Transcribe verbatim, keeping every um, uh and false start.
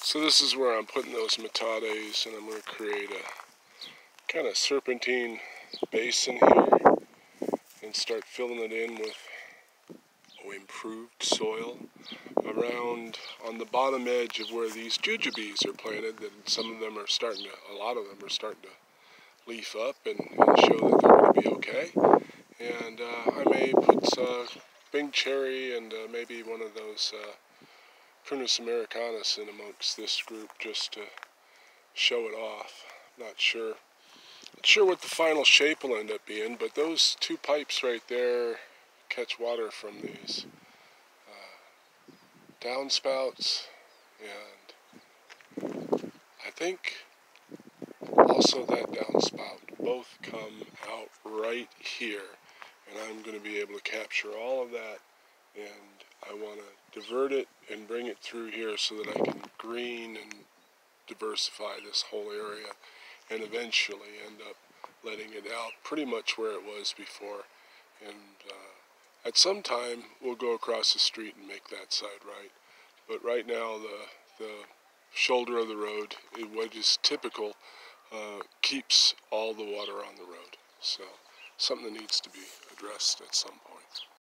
So this is where I'm putting those Metades, and I'm going to create a kind of serpentine basin here and start filling it in with oh, improved soil around on the bottom edge of where these jujubes are planted. That some of them are starting to, a lot of them are starting to leaf up and, and show that they're going to be okay. And uh, I may put uh, Bing cherry and uh, maybe one of those uh, Prunus americanus in amongst this group just to show it off. Not sure. Not sure what the final shape will end up being, but those two pipes right there catch water from these uh, downspouts, and I think also that downspout both come out right here, and I'm going to be able to capture all of that, and I want to divert it and bring it through here so that I can green and diversify this whole area and eventually end up letting it out pretty much where it was before. And uh, at some time we'll go across the street and make that side right. But right now the, the shoulder of the road, what is typical, uh, keeps all the water on the road. So something that needs to be addressed at some point.